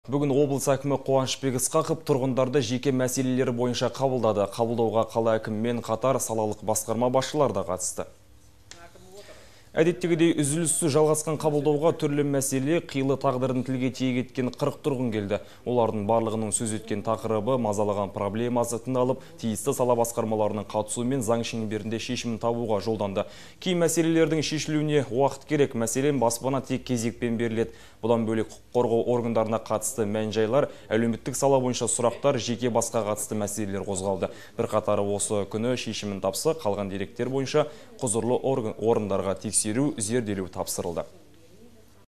Бүгін облыс әкімі Қуанышбек Ысқақов тұрғындарды жеке мәселелері бойынша қабылдады. Қабылдауға қала әкімімен қатар салалық басқарма басшылары да қатысты. Әдеттегідей үзіліссіз жалғасқан қабылдауға түрлі мәселе, қилы тағдырын тілге тиек еткен 40 тұрғын келді. Олардың барлығының сөз еткен тақырыбы мазалаған проблемасы тыңдалып, тиісті сала басқармаларының қатысуымен заң шеңберінде шешімін табуға жолданды. Кей мәселелердің шешілуіне уақыт керек, мәселен баспана тек кезекпен беріледі. Бұдан бөлек құқық қорғау органдарына қатысты мән-жайлар, әлеуметтік сала бойынша сұрақтар, жеке басқа қатысты мәселелер қозғалды. Бірқатары осы күні шешімін тапса, қалған деректер бойынша құзырлы орындарға тексеру, зерделеу тапсырылды.